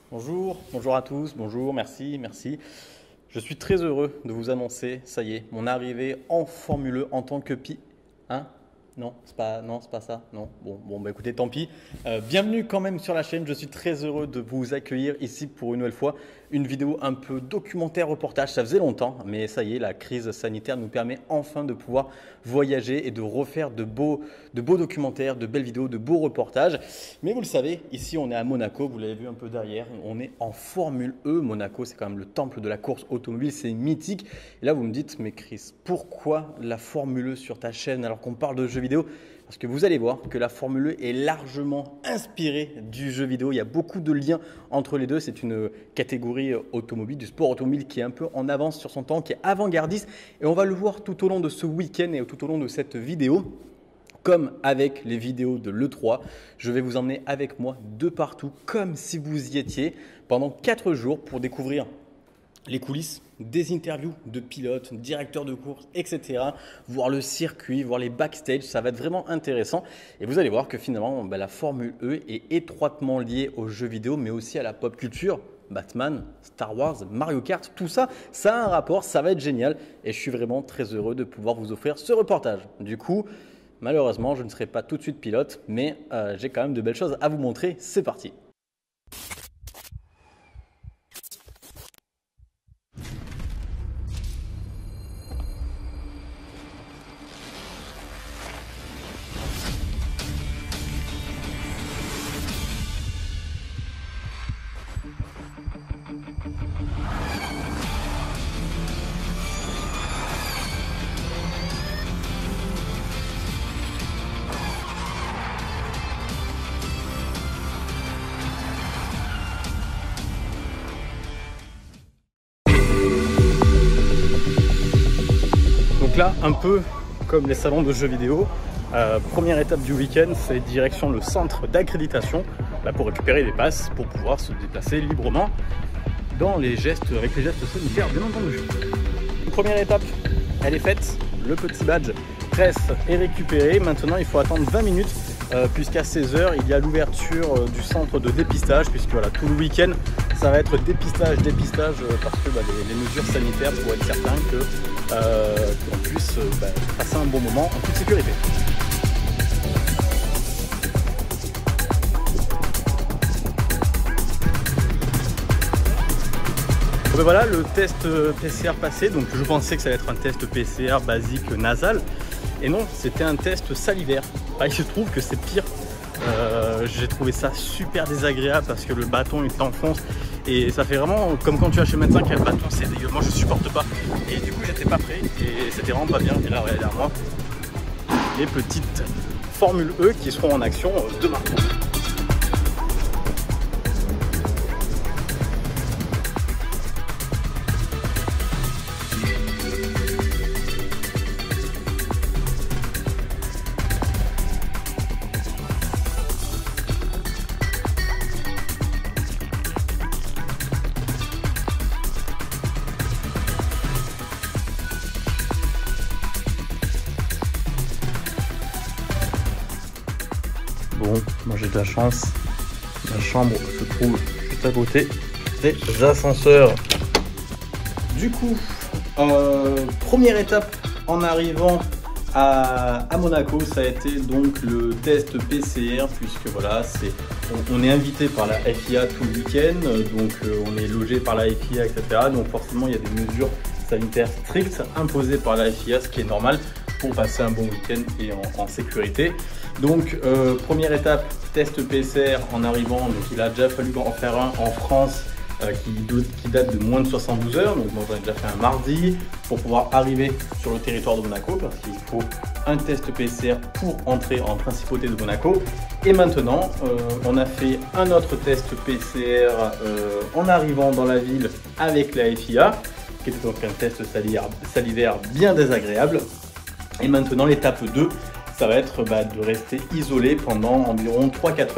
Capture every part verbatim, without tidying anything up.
Bonjour, bonjour à tous, bonjour, merci, merci. Je suis très heureux de vous annoncer, ça y est, mon arrivée en Formule un en tant que pi... Hein? Non, c'est pas, non, c'est pas ça. Non. Bon, bon, bah écoutez, tant pis. Euh, bienvenue quand même sur la chaîne. Je suis très heureux de vous accueillir ici pour une nouvelle fois une vidéo un peu documentaire reportage. Ça faisait longtemps, mais ça y est, la crise sanitaire nous permet enfin de pouvoir voyager et de refaire de beaux, de beaux documentaires, de belles vidéos, de beaux reportages. Mais vous le savez, ici on est à Monaco. Vous l'avez vu un peu derrière. On est en Formule E. Monaco, c'est quand même le temple de la course automobile. C'est mythique. Et là, vous me dites, mais Chris, pourquoi la Formule E sur ta chaîne alors qu'on parle de jeux vidéo? Parce que vous allez voir que la Formule E est largement inspirée du jeu vidéo. Il y a beaucoup de liens entre les deux. C'est une catégorie automobile, du sport automobile qui est un peu en avance sur son temps, qui est avant-gardiste. Et on va le voir tout au long de ce week-end et tout au long de cette vidéo. Comme avec les vidéos de l'E trois, je vais vous emmener avec moi de partout, comme si vous y étiez, pendant quatre jours pour découvrir les coulisses, des interviews de pilotes, directeurs de course, et cetera. Voir le circuit, voir les backstage, ça va être vraiment intéressant. Et vous allez voir que finalement, bah, la Formule E est étroitement liée aux jeux vidéo, mais aussi à la pop culture. Batman, Star Wars, Mario Kart, tout ça, ça a un rapport, ça va être génial. Et je suis vraiment très heureux de pouvoir vous offrir ce reportage. Du coup, malheureusement, je ne serai pas tout de suite pilote, mais euh, j'ai quand même de belles choses à vous montrer. C'est parti! Donc là, un peu comme les salons de jeux vidéo, euh, première étape du week-end, c'est direction le centre d'accréditation là pour récupérer des passes pour pouvoir se déplacer librement dans les gestes, avec les gestes sanitaires bien entendu. Première étape, elle est faite, le petit badge presse est récupéré. Maintenant, il faut attendre vingt minutes euh, puisqu'à seize heures, il y a l'ouverture euh, du centre de dépistage puisque voilà, tout le week-end, ça va être dépistage, dépistage euh, parce que bah, les, les mesures sanitaires pour être certain que Euh, qu'on puisse euh, bah, passer un bon moment en toute sécurité. Bon ben voilà, le test P C R passé, donc je pensais que ça allait être un test P C R basique nasal, et non, c'était un test salivaire. Ah, il se trouve que c'est pire. Euh, j'ai trouvé ça super désagréable parce que le bâton il t'enfonce et ça fait vraiment comme quand tu vas chez le médecin qui a le bâton, c'est dégueu, moi je supporte pas et du coup j'étais pas prêt et c'était vraiment pas bien. Et là ouais, derrière moi les petites Formule E qui seront en action demain. Bon, moi j'ai de la chance, ma chambre se trouve juste à côté des ascenseurs. Du coup, euh, première étape en arrivant à, à Monaco, ça a été donc le test P C R, puisque voilà, c'est, on, on est invité par la F I A tout le week-end, donc euh, on est logé par la F I A, et cetera. Donc forcément, il y a des mesures sanitaires strictes imposées par la F I A, ce qui est normal pour passer un bon week-end et en, en sécurité. Donc euh, première étape, test P C R en arrivant, donc il a déjà fallu en faire un en France euh, qui, qui date de moins de soixante-douze heures, donc moi j'en ai déjà fait un mardi pour pouvoir arriver sur le territoire de Monaco parce qu'il faut un test P C R pour entrer en principauté de Monaco. Et maintenant euh, on a fait un autre test P C R euh, en arrivant dans la ville avec la F I A, qui était donc un test salivaire, salivaire bien désagréable. Et maintenant l'étape deux, ça va être bah, de rester isolé pendant environ trois à quatre heures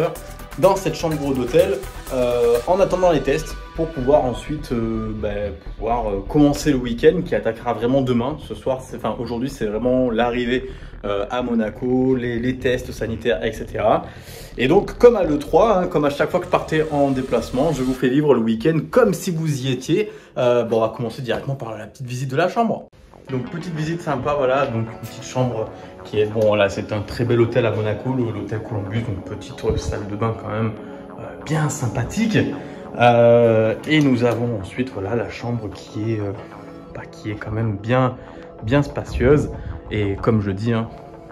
dans cette chambre d'hôtel euh, en attendant les tests pour pouvoir ensuite euh, bah, pouvoir euh, commencer le week-end qui attaquera vraiment demain. Ce soir, enfin aujourd'hui, c'est vraiment l'arrivée euh, à Monaco, les, les tests sanitaires, et cetera. Et donc, comme à l'E trois, hein, comme à chaque fois que je partais en déplacement, je vous fais vivre le week-end comme si vous y étiez. Euh, bon, on va commencer directement par la petite visite de la chambre. Donc, petite visite sympa, voilà. Donc, une petite chambre qui est, bon, là, c'est un très bel hôtel à Monaco, l'hôtel Columbus. Donc, petite salle de bain quand même euh, bien sympathique. Euh, et nous avons ensuite, voilà, la chambre qui est, euh, bah, qui est quand même bien, bien spacieuse. Et comme je dis, hein,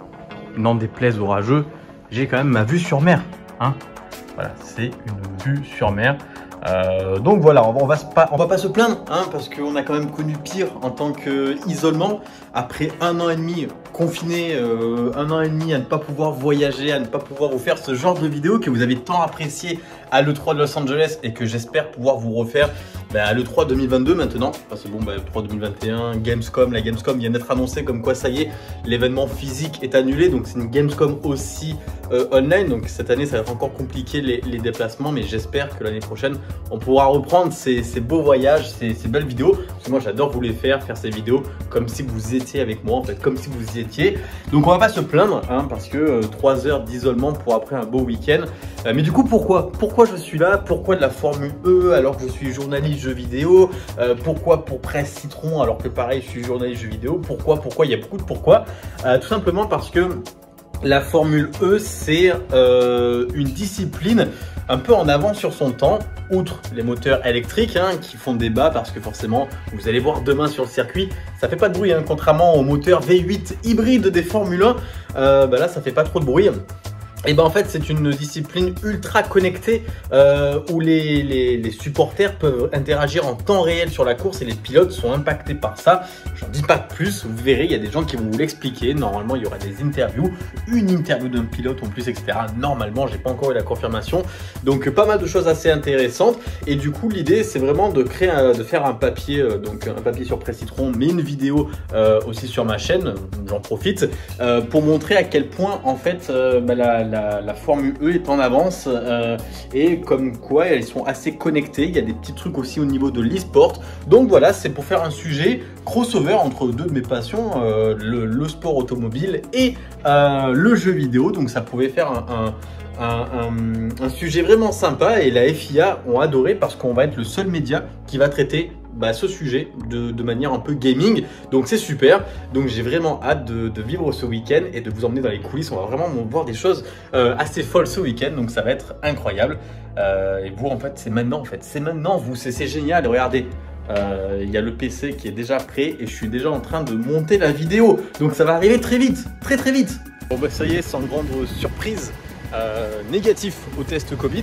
n'en déplaise orageux, j'ai quand même ma vue sur mer. Hein. Voilà, c'est une vue sur mer. Euh, donc voilà, on va, on va pas, on va pas se plaindre, hein, parce qu'on a quand même connu pire en tant qu'isolement. Après un an et demi confiné, euh, un an et demi à ne pas pouvoir voyager, à ne pas pouvoir vous faire ce genre de vidéos que vous avez tant apprécié à l'E trois de Los Angeles et que j'espère pouvoir vous refaire bah, à l'E trois deux mille vingt-deux maintenant. Parce que bon, bah, l'E trois deux mille vingt et un, Gamescom, la Gamescom vient d'être annoncée comme quoi ça y est, l'événement physique est annulé. Donc c'est une Gamescom aussi euh, online. Donc cette année, ça va être encore compliqué les, les déplacements, mais j'espère que l'année prochaine, on pourra reprendre ces, ces beaux voyages, ces, ces belles vidéos. Parce que moi, j'adore vous les faire, faire ces vidéos comme si vous étiez avec moi, en fait, comme si vous y étiez. Donc on va pas se plaindre, hein, parce que euh, trois heures d'isolement pour après un beau week-end. Euh, mais du coup, pourquoi Pourquoi je suis là? Pourquoi de la Formule E alors que je suis journaliste jeux vidéo? euh, Pourquoi pour Presse Citron alors que pareil, je suis journaliste jeux vidéo? Pourquoi Pourquoi Il y a beaucoup de pourquoi. Euh, tout simplement parce que la Formule E, c'est euh, une discipline un peu en avant sur son temps, outre les moteurs électriques hein, qui font débat parce que forcément, vous allez voir demain sur le circuit, ça fait pas de bruit, hein, contrairement aux moteurs V huit hybrides des Formule un, euh, bah là ça fait pas trop de bruit. Et ben en fait c'est une discipline ultra connectée euh, où les, les, les supporters peuvent interagir en temps réel sur la course et les pilotes sont impactés par ça. J'en dis pas plus, vous verrez, il y a des gens qui vont vous l'expliquer. Normalement il y aura des interviews, une interview d'un pilote en plus, et cetera. Normalement j'ai pas encore eu la confirmation, donc pas mal de choses assez intéressantes. Et du coup l'idée c'est vraiment de créer, un, de faire un papier, euh, donc un papier sur Presse Citron, mais une vidéo euh, aussi sur ma chaîne. J'en profite euh, pour montrer à quel point en fait euh, bah, la La, la Formule E est en avance euh, et comme quoi elles sont assez connectées. Il y a des petits trucs aussi au niveau de l'e-sport. Donc voilà, c'est pour faire un sujet crossover entre deux de mes passions, euh, le, le sport automobile et euh, le jeu vidéo. Donc ça pouvait faire un, un Un, un, un sujet vraiment sympa et la F I A ont adoré parce qu'on va être le seul média qui va traiter bah, ce sujet de, de manière un peu gaming. Donc c'est super. Donc j'ai vraiment hâte de, de vivre ce week-end et de vous emmener dans les coulisses. On va vraiment voir des choses euh, assez folles ce week-end. Donc ça va être incroyable. Euh, et vous en fait c'est maintenant en fait. C'est maintenant vous. C'est génial. Regardez. Euh, il y a le P C qui est déjà prêt et je suis déjà en train de monter la vidéo. Donc ça va arriver très vite. Très très vite. Bon bah ça y est, sans grande surprise. Euh, négatif au test Covid,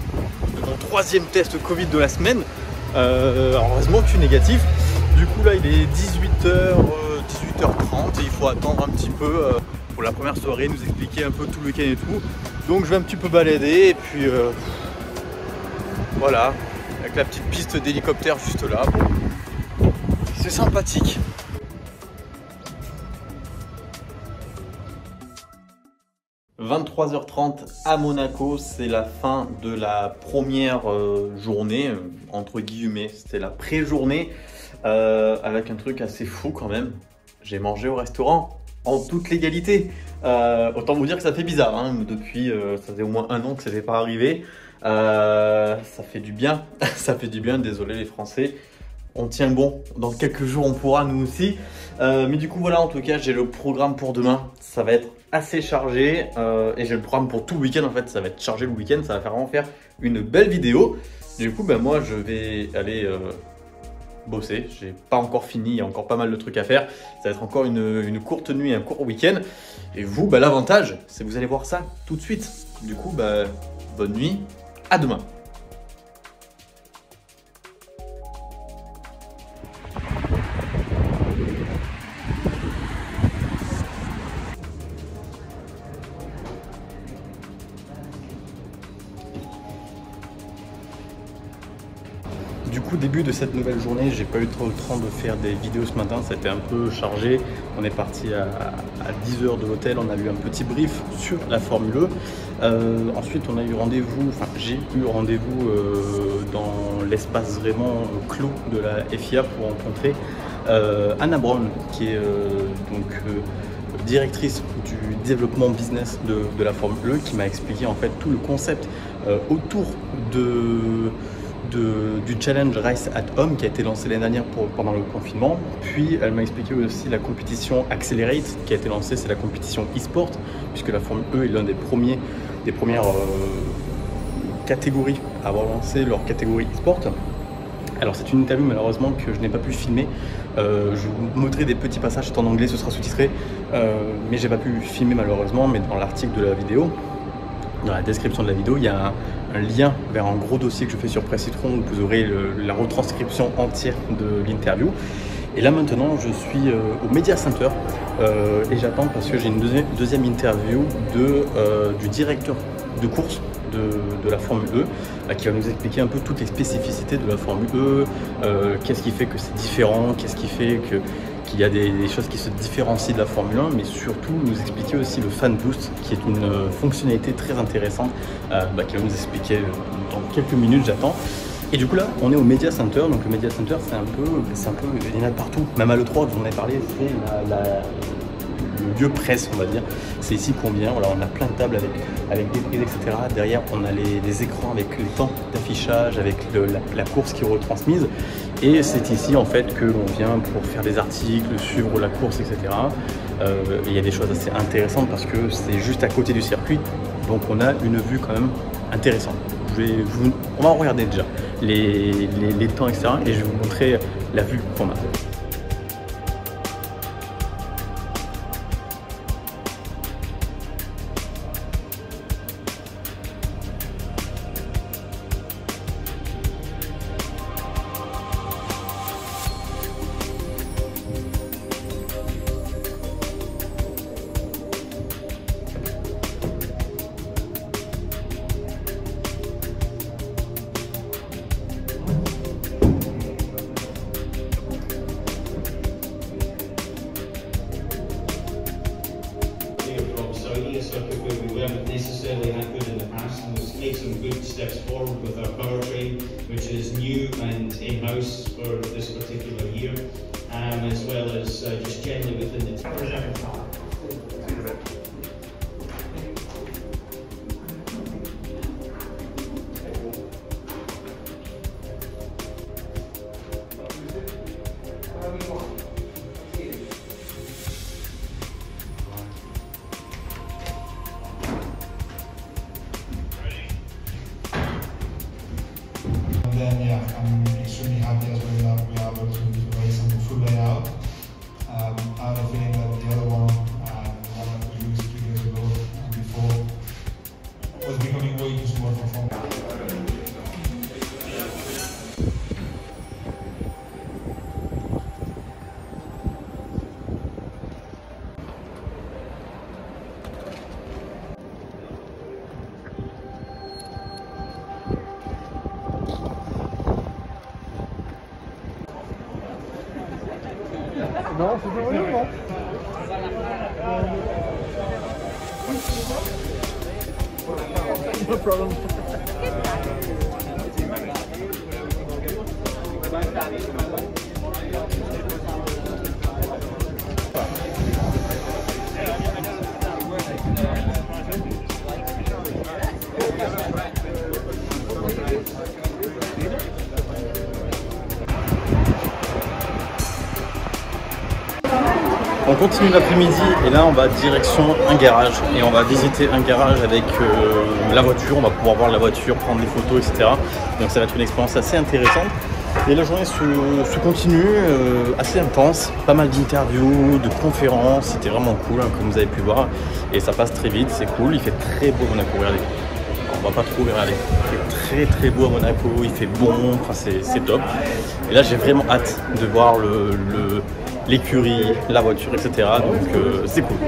mon troisième test Covid de la semaine. Euh, alors heureusement que je suis négatif. Du coup là il est dix-huit heures, dix-huit heures trente et il faut attendre un petit peu euh, pour la première soirée, nous expliquer un peu tout le week-end et tout. Donc je vais un petit peu balader et puis euh, voilà, avec la petite piste d'hélicoptère juste là. Bon, c'est sympathique. vingt-trois heures trente à Monaco, c'est la fin de la première euh, journée, euh, entre guillemets, c'était la pré-journée, euh, avec un truc assez fou quand même. J'ai mangé au restaurant en toute légalité. Euh, autant vous dire que ça fait bizarre, hein, depuis, euh, ça faisait au moins un an que ça n'était pas arrivé. Euh, ça fait du bien, ça fait du bien, désolé les Français. On tient bon, dans quelques jours on pourra nous aussi. Euh, mais du coup voilà, en tout cas j'ai le programme pour demain, ça va être assez chargé euh, et j'ai le programme pour tout le week-end en fait, ça va être chargé le week-end, ça va faire vraiment faire une belle vidéo. Du coup ben moi je vais aller euh, bosser, j'ai pas encore fini, il y a encore pas mal de trucs à faire, ça va être encore une, une courte nuit, un court week-end. Et vous, ben, l'avantage c'est que vous allez voir ça tout de suite. Du coup ben, bonne nuit, à demain. du coup, début de cette nouvelle journée, j'ai pas eu trop le temps de faire des vidéos ce matin, ça a été un peu chargé. On est parti à, à dix heures de l'hôtel, on a eu un petit brief sur la Formule E. Euh, ensuite, on a eu rendez-vous, enfin j'ai eu rendez-vous euh, dans l'espace vraiment clos de la F I A pour rencontrer euh, Anna Brown, qui est euh, donc euh, directrice du développement business de, de la Formule E, qui m'a expliqué en fait tout le concept euh, autour de De, du challenge Race at Home qui a été lancé l'année dernière pour, pendant le confinement. Puis elle m'a expliqué aussi la compétition Accelerate qui a été lancée, c'est la compétition e-sport, puisque la Formule E est l'un des premiers des premières euh, catégories à avoir lancé leur catégorie e-sport. Alors c'est une interview malheureusement que je n'ai pas pu filmer. Euh, je vous montrerai des petits passages, c'est en anglais, ce sera sous-titré, euh, mais j'ai pas pu filmer malheureusement. Mais dans l'article de la vidéo, dans la description de la vidéo, il y a un, un lien vers un gros dossier que je fais sur Presse Citron où vous aurez le, la retranscription entière de l'interview. Et là maintenant, je suis euh, au Media Center euh, et j'attends parce que j'ai une deuxième, deuxième interview de, euh, du directeur de course de, de la Formule E euh, qui va nous expliquer un peu toutes les spécificités de la Formule E, euh, qu'est-ce qui fait que c'est différent, qu'est-ce qui fait que qu'il y a des, des choses qui se différencient de la Formule un, mais surtout nous expliquer aussi le Fan Boost, qui est une euh, fonctionnalité très intéressante, euh, bah, qui va nous expliquer dans quelques minutes, j'attends. Et du coup là, on est au Media Center, donc le Media Center c'est un peu, c'est un peu, il y en a partout, même à l'E trois, vous en avez parlé, c'est la, la, le lieu presse, on va dire, c'est ici qu'on vient, voilà, on a plein de tables avec, avec des prises, et cetera. Derrière, on a les, les écrans avec les temps d'affichage, avec le, la, la course qui est retransmise. Et c'est ici en fait que l'on vient pour faire des articles, suivre la course, et cetera. Euh, il y a des choses assez intéressantes parce que c'est juste à côté du circuit, donc on a une vue quand même intéressante. Je vais vous, on va en regarder déjà les, les, les temps, et cetera. Et je vais vous montrer la vue qu'on a. Circuit where we weren't necessarily that good in the past, and we've made some good steps forward with our powertrain, which is new and in-house for this particular year, um, as well as uh, just generally within the team. Then yeah, I'm extremely happy as well that we are able to, to race on the full layout. Um, I have a feeling that the other one, uh, the one that we used two years ago and before, was becoming way too small for Formula. Non, c'est pas vrai, non. No problem. On continue l'après-midi et là on va direction un garage et on va visiter un garage avec euh, la voiture, on va pouvoir voir la voiture, prendre des photos, et cetera. Donc ça va être une expérience assez intéressante. Et la journée se, se continue, euh, assez intense, pas mal d'interviews, de conférences, c'était vraiment cool hein, comme vous avez pu voir. Et ça passe très vite, c'est cool, il fait très beau Monaco, regardez. On va pas trop regarder, il fait très très beau à Monaco, il fait bon, enfin c'est top. Et là j'ai vraiment hâte de voir le, le l'écurie, la voiture, et cetera. Donc euh, c'est cool.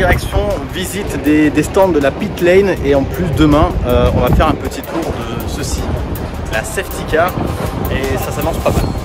direction visite des, des stands de la pit lane et en plus demain euh, on va faire un petit tour de ceci, la safety car, et ça s'annonce pas mal.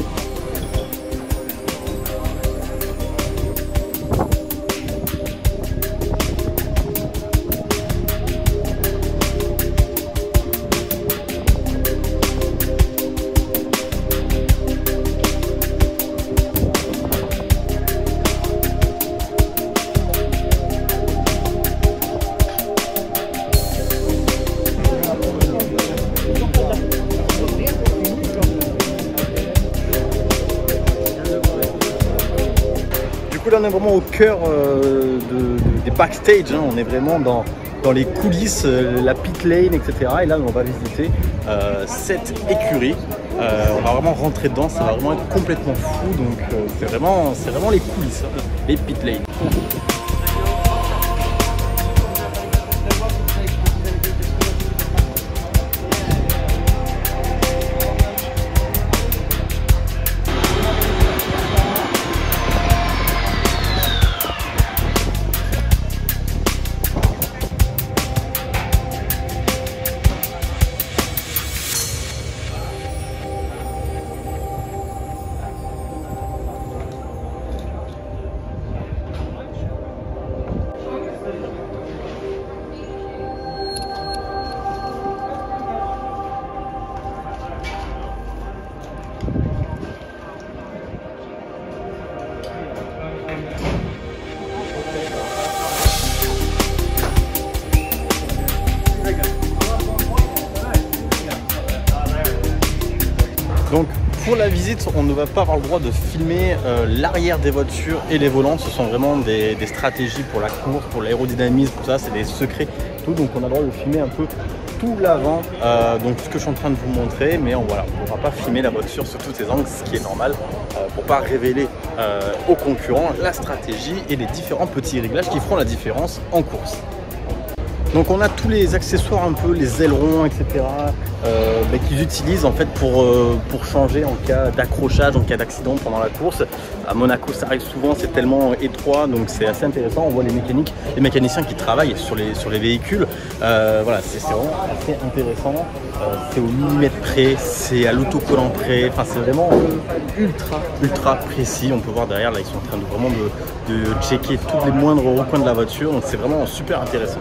Là on est vraiment au cœur euh, de, de, des backstage, hein. On est vraiment dans, dans les coulisses, euh, la pit lane, et cetera. Et là on va visiter euh, cette écurie. Euh, on va vraiment rentrer dedans, ça va vraiment être complètement fou. Donc euh, c'est vraiment, c'est vraiment les coulisses, hein, les pit lanes. Donc pour la visite, on ne va pas avoir le droit de filmer euh, l'arrière des voitures et les volants. Ce sont vraiment des, des stratégies pour la course, pour l'aérodynamisme, tout ça, c'est des secrets. Tout. Donc on a le droit de filmer un peu tout l'avant, euh, donc ce que je suis en train de vous montrer, mais on voilà, on ne pourra pas filmer la voiture sur tous ses angles, ce qui est normal, euh, pour ne pas révéler euh, aux concurrents la stratégie et les différents petits réglages qui feront la différence en course. Donc on a tous les accessoires un peu, les ailerons, et cetera euh, bah, qu'ils utilisent en fait pour, euh, pour changer en cas d'accrochage, en cas d'accident pendant la course. À Monaco ça arrive souvent, c'est tellement étroit, donc c'est assez intéressant. On voit les mécaniques, les mécaniciens qui travaillent sur les, sur les véhicules. Euh, voilà, c'est vraiment assez intéressant. Euh, c'est au millimètre près, c'est à l'autocollant près. Enfin c'est vraiment ultra ultra précis. On peut voir derrière là, ils sont en train de vraiment de, de checker tous les moindres recoins de la voiture. Donc c'est vraiment super intéressant.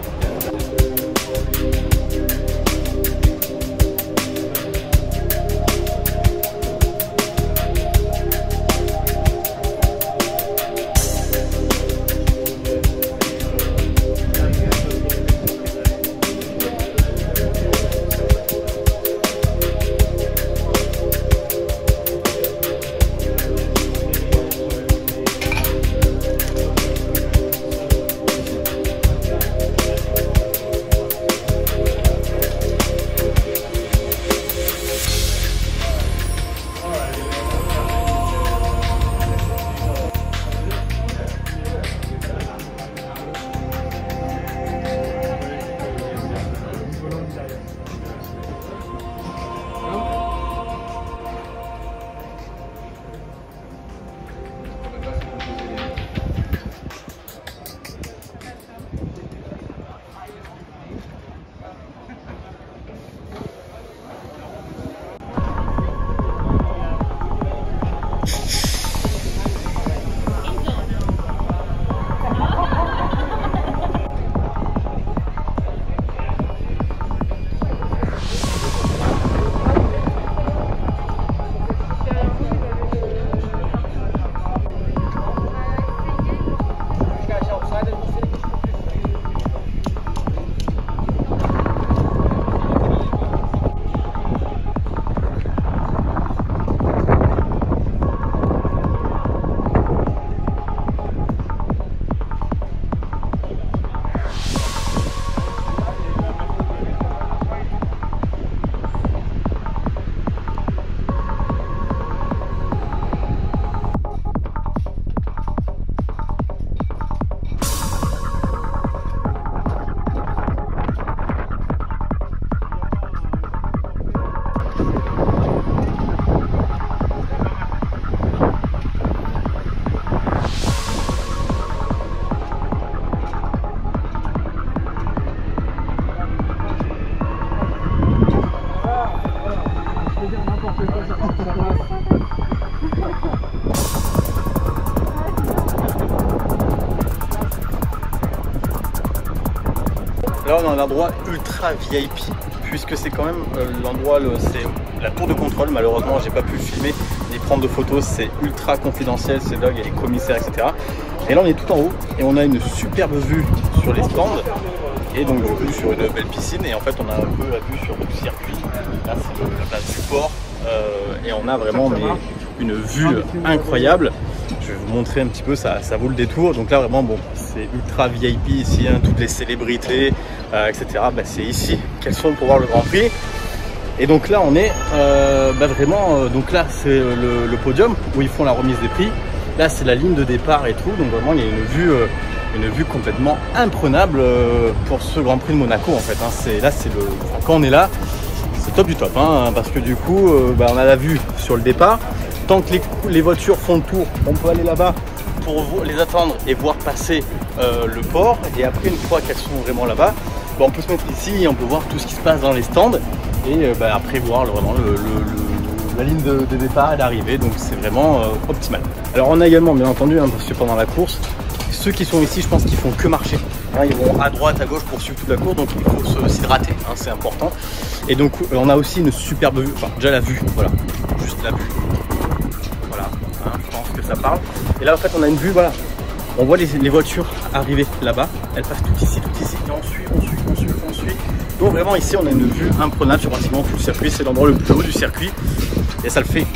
Là on a un endroit ultra V I P puisque c'est quand même euh, l'endroit, le, c'est la tour de contrôle. Malheureusement j'ai pas pu le filmer ni prendre de photos, c'est ultra confidentiel, c'est dog, il y a les commissaires, et cetera. Et là on est tout en haut et on a une superbe vue sur les stands et donc du coup sur une belle piscine et en fait on a un peu la vue sur le circuit. Là c'est le, la place du port euh, et on a vraiment mais, une vue incroyable. Je vais vous montrer un petit peu, ça, ça vaut le détour. Donc là vraiment bon, c'est ultra V I P ici, hein, toutes les célébrités, euh, et cetera. Bah, c'est ici qu'elles sont pour voir le Grand Prix. Et donc là on est euh, bah, vraiment, euh, donc là c'est le, le podium où ils font la remise des prix. Là c'est la ligne de départ et tout, donc vraiment il y a une vue, euh, une vue complètement imprenable euh, pour ce Grand Prix de Monaco en fait. Hein. C'est, là c'est le, enfin, quand on est là, c'est top du top, hein, parce que du coup euh, bah, on a la vue sur le départ. Tant que les, les voitures font le tour, on peut aller là-bas pour les attendre et voir passer euh, le port. Et après, une fois qu'elles sont vraiment là-bas, bah, on peut se mettre ici et on peut voir tout ce qui se passe dans les stands. Et euh, bah, après, voir le, vraiment le, le, le, la ligne de, de départ et d'arrivée. Donc, c'est vraiment euh, optimal. Alors, on a également, bien entendu, hein, parce que pendant la course, ceux qui sont ici, je pense qu'ils font que marcher. Hein, ils vont à droite, à gauche pour suivre toute la course. Donc, il faut s'hydrater, hein, c'est important. Et donc, euh, on a aussi une superbe vue. Enfin, déjà la vue, voilà. Juste la vue. Hein, je pense que ça parle. Et là en fait on a une vue, voilà, on voit les, les voitures arriver là-bas, elles passent tout ici, tout ici, et on suit, on suit, on suit, on suit. Donc vraiment ici on a une vue imprenable sur pratiquement tout le circuit, c'est l'endroit le plus haut du circuit et ça le fait.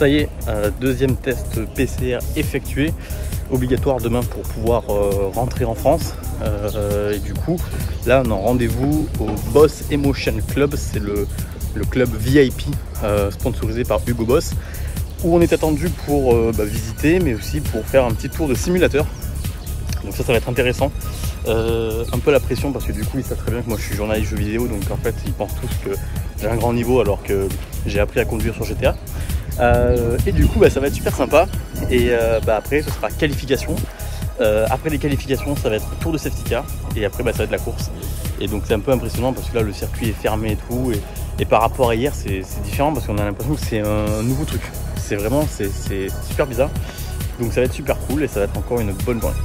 Ça y est, euh, deuxième test P C R effectué, obligatoire demain pour pouvoir euh, rentrer en France. Euh, et du coup, là on est en rendez-vous au Boss Emotion Club, c'est le, le club V I P euh, sponsorisé par Hugo Boss, où on est attendu pour euh, bah, visiter, mais aussi pour faire un petit tour de simulateur. Donc ça, ça va être intéressant. Euh, un peu la pression parce que du coup, ils savent très bien que moi je suis journaliste jeux vidéo, donc en fait, ils pensent tous que j'ai un grand niveau alors que j'ai appris à conduire sur G T A. Euh, et du coup bah, ça va être super sympa et euh, bah, après ce sera qualification, euh, après les qualifications ça va être tour de safety car et après bah, ça va être la course, et donc c'est un peu impressionnant parce que là le circuit est fermé et tout, et, et par rapport à hier c'est différent parce qu'on a l'impression que c'est un nouveau truc, c'est vraiment c'est super bizarre, donc ça va être super cool et ça va être encore une bonne journée.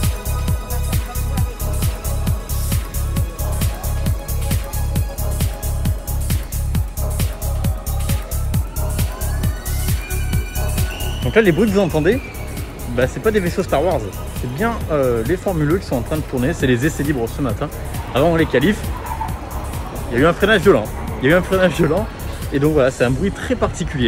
Donc là, les bruits que vous entendez, bah, c'est pas des vaisseaux Star Wars, c'est bien euh, les formuleux qui sont en train de tourner, c'est les essais libres ce matin, avant les qualifs. Il y a eu un freinage violent, il y a eu un freinage violent, et donc voilà, c'est un bruit très particulier.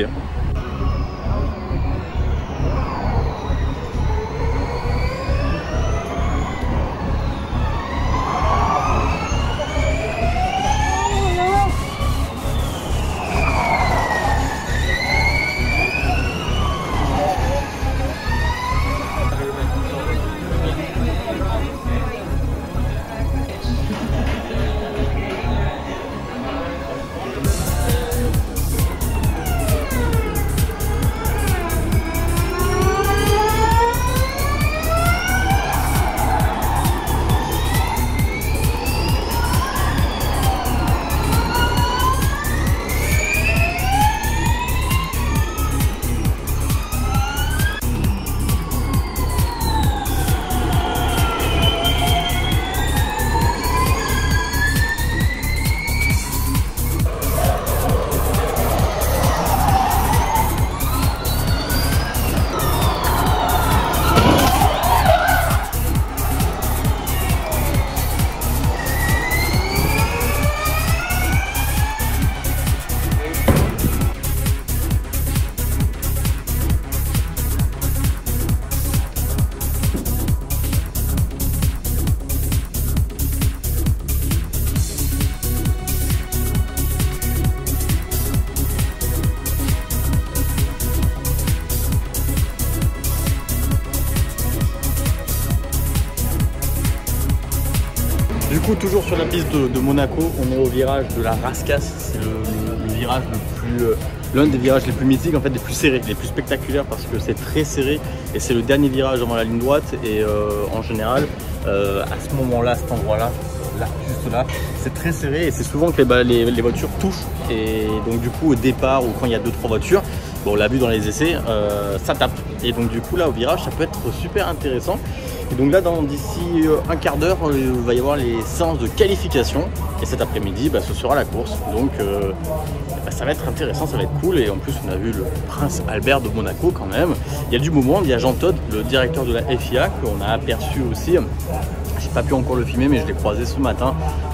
Du coup, toujours sur la piste de, de Monaco, on est au virage de la Rascasse, c'est le, le, le virage le plus, euh, l'un des virages les plus mythiques, en fait, les plus serrés, les plus spectaculaires parce que c'est très serré et c'est le dernier virage avant la ligne droite, et euh, en général, euh, à ce moment-là, à cet endroit-là, là, juste là, c'est très serré et c'est souvent que les, les, les voitures touchent, et donc du coup au départ ou quand il y a deux trois voitures, bon, on l'a vu dans les essais, euh, ça tape, et donc du coup là au virage ça peut être super intéressant. Et donc là, d'ici un quart d'heure, il va y avoir les séances de qualification. Et cet après-midi, bah, ce sera la course. Donc euh, bah, ça va être intéressant, ça va être cool. Et en plus, on a vu le prince Albert de Monaco quand même. Il y a du beau monde, il y a Jean Todt, le directeur de la F I A, qu'on a aperçu aussi. J'ai pas pu encore le filmer, mais je l'ai croisé ce matin.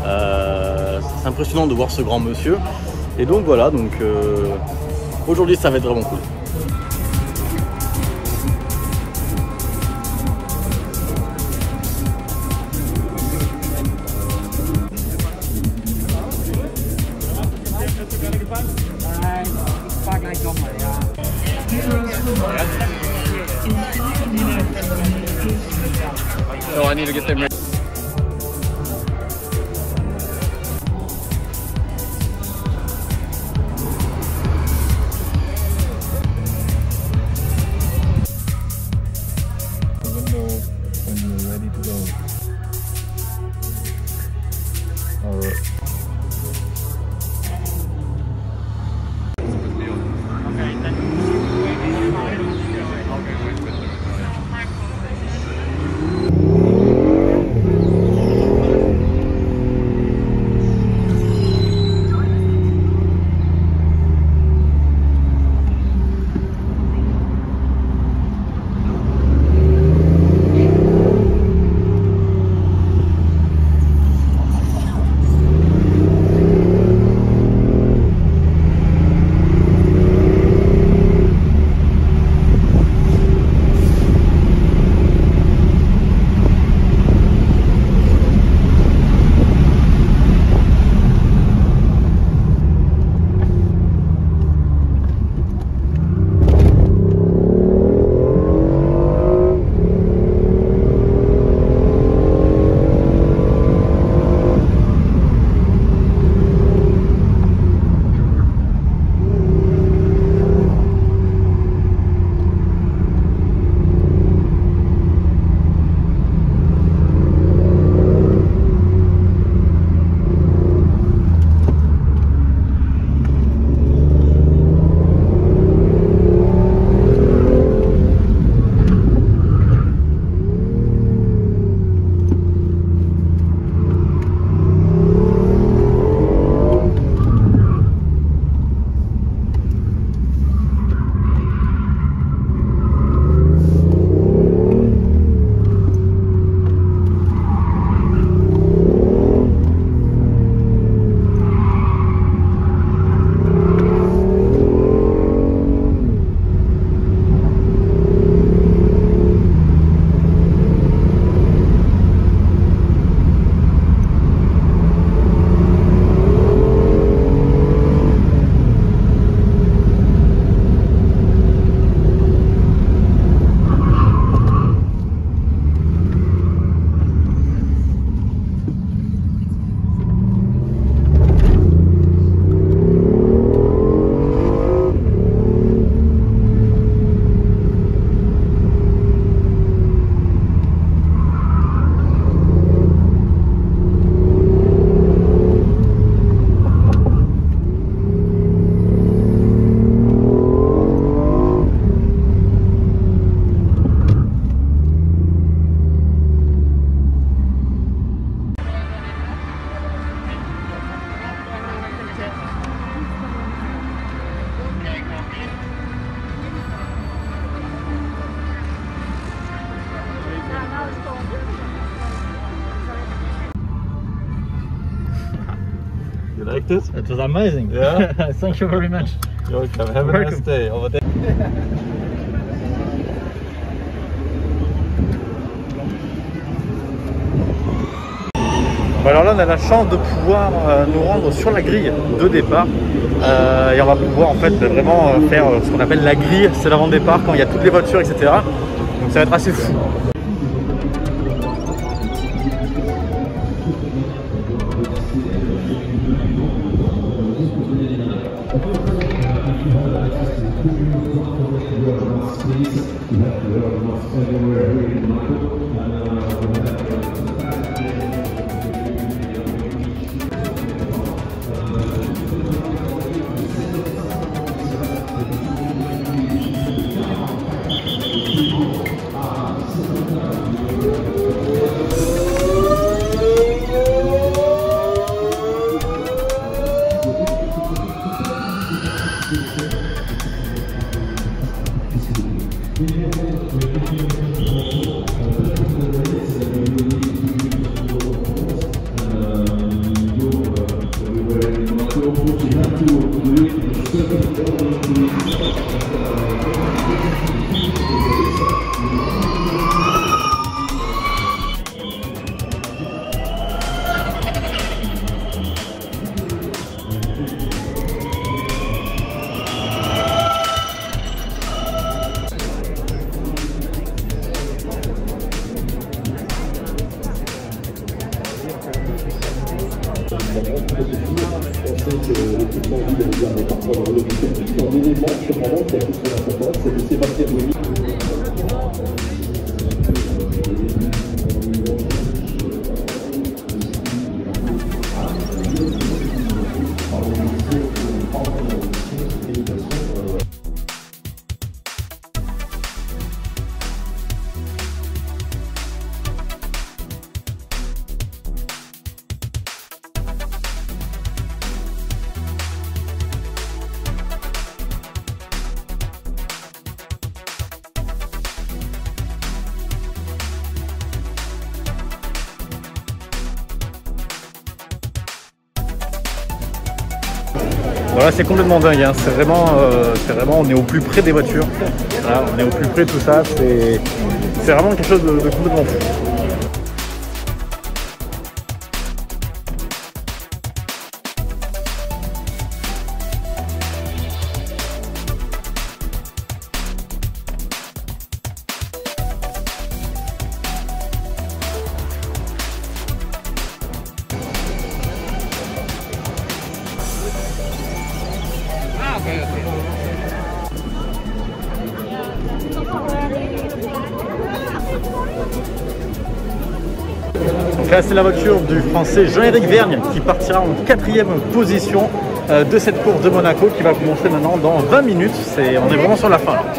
Euh, c'est impressionnant de voir ce grand monsieur. Et donc voilà, donc euh, aujourd'hui, ça va être vraiment cool. So I need to get them ready. When you're ready to go. All right. liked it? It was amazing. Yeah. Thank you very much. You're welcome. Have a nice day. Over there. Bon, alors là on a la chance de pouvoir euh, nous rendre sur la grille de départ euh, et on va pouvoir en fait vraiment euh, faire euh, ce qu'on appelle la grille, c'est l'avant-départ quand il y a toutes les voitures, et cetera. Donc ça va être assez fou. Voilà, c'est complètement dingue, hein. C'est vraiment, euh, c'est vraiment, on est au plus près des voitures, voilà, on est au plus près de tout ça, c'est vraiment quelque chose de, de complètement fou. Donc là c'est la voiture du français Jean-Éric Vergne qui partira en quatrième position euh, de cette course de Monaco qui va commencer maintenant dans vingt minutes. C'est, on est vraiment sur la fin là.